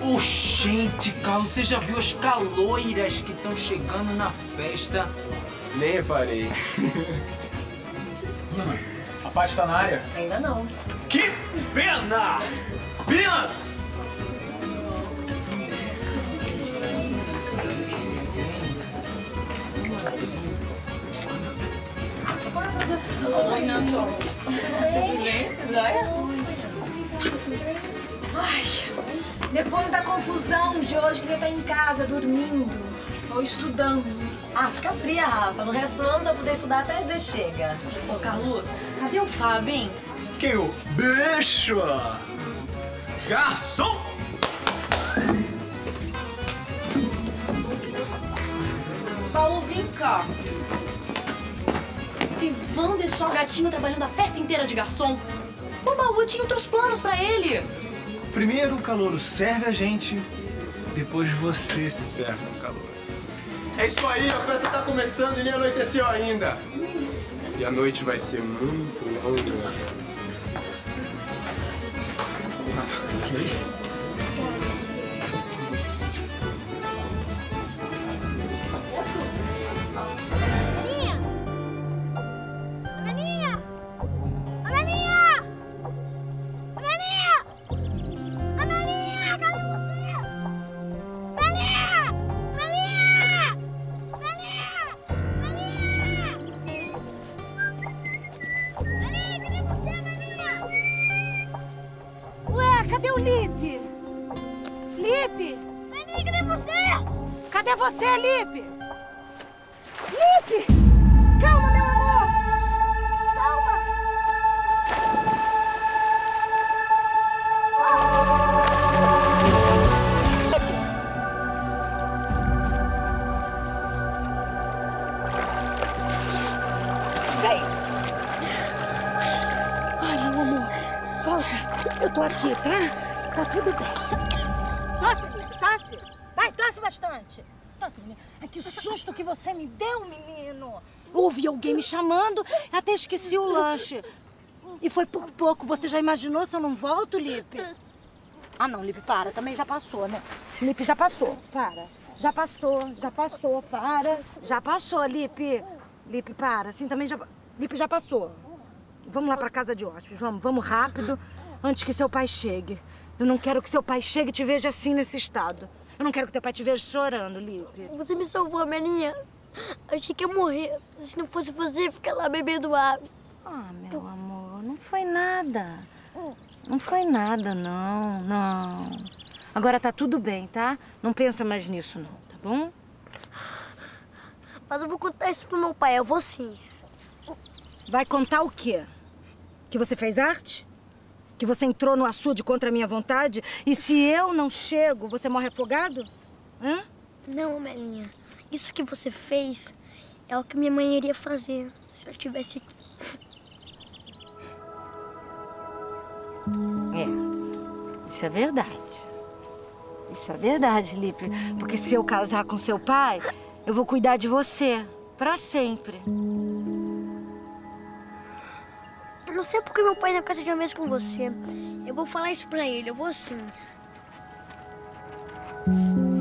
Oxente, Carlos, você já viu as caloiras que estão chegando na festa? Nem reparei. A Paty tá na área? Ainda não. Que pena! Pinas! Oi, Nelson. Tudo bem? Ai, depois da confusão de hoje, queria estar em casa, dormindo ou estudando. Ah, fica fria, Rafa. No resto do ano vai poder estudar até dizer chega. Ô, Carlos, cadê o Fábio, hein? Que o bicho! Garçom! Paulo, vem cá. Vocês vão deixar o gatinho trabalhando a festa inteira de garçom? O Baú tinha outros planos pra ele. Primeiro o calouro serve a gente, depois você se serve no calor. É isso aí, a festa tá começando e nem anoiteceu ainda. E a noite vai ser muito longa. Cadê o Lipe? Lipe! Maninha, cadê você? Cadê você, Lipe? Lipe! Calma, meu amor! Calma! Vem! Ai, meu amor, volta! Eu tô aqui, tá? Tá tudo bem. Tosse, tosse. Vai, tosse bastante. Tosse, menino. Ai, que susto que você me deu, menino. Ouvi alguém me chamando, até esqueci o lanche. E foi por pouco. Você já imaginou se eu não volto, Lipe? Ah, não, Lipe, para. Também já passou, né? Lipe, já passou. Para. Já passou, para. Já passou, Lipe. Lipe, para. Assim também já... Lipe, já passou. Vamos lá pra casa de hóspedes. Vamos rápido. Antes que seu pai chegue. Eu não quero que seu pai chegue e te veja assim nesse estado. Eu não quero que teu pai te veja chorando, Lipe. Você me salvou, Maninha. Achei que ia morrer. Se não fosse você, ficar lá bebendo água. Ah, meu amor, não foi nada. Não foi nada, não. Agora tá tudo bem, tá? Não pensa mais nisso, não, tá bom? Mas eu vou contar isso pro meu pai, eu vou sim. Vai contar o quê? Que você fez arte? Que você entrou no açude contra a minha vontade? E se eu não chego, você morre afogado? Hã? Não, Melinha. Isso que você fez é o que minha mãe iria fazer se ela estivesse aqui. Isso é verdade. Isso é verdade, Lipe. Porque se eu casar com seu pai, eu vou cuidar de você. Pra sempre. Eu não sei porque meu pai não casa de uma vez com você. Eu vou falar isso pra ele, eu vou sim.